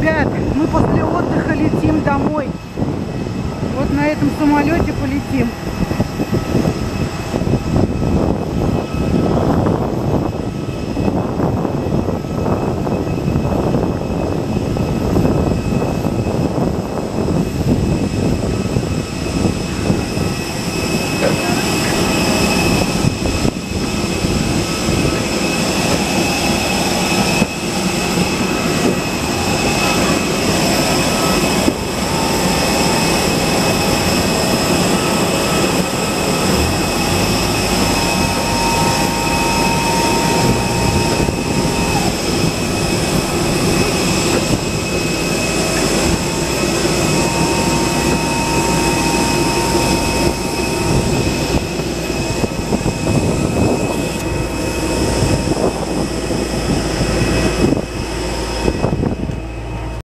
ребят, мы после отдыха летим домой. Вот на этом самолете полетим.